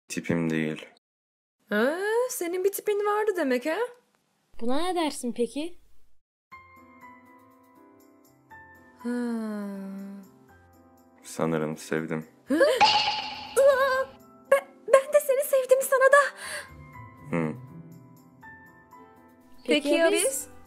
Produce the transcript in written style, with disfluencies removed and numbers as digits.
Tipim değil. Senin bir tipin vardı demek ha? Buna ne dersin peki? Sanırım sevdim. Ben de seni sevdim sana da. Hı. Peki ya biz?